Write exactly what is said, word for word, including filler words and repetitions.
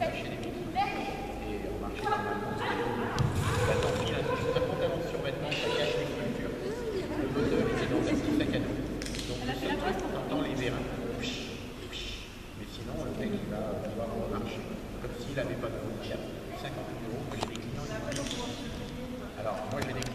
lâcher les vitres et marcher normalement. Bah, tant pis, là, juste un pantalon de survêtement, ça cache les structures. Le moteur était dans un petit sac à dos. Donc le seul truc, on entend les vérins. Mais sinon, le mec, il va, il va remarcher. Comme s'il n'avait pas de route. cinquante euros, moi j'ai des clients. Alors, moi j'ai des